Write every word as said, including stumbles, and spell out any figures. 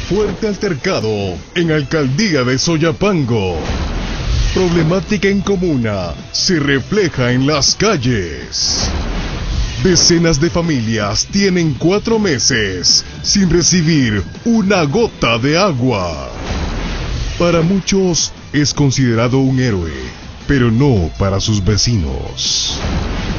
Fuerte altercado en Alcaldía de Soyapango. Problemática en comuna se refleja en las calles. Decenas de familias tienen cuatro meses sin recibir una gota de agua. Para muchos es considerado un héroe, pero no para sus vecinos.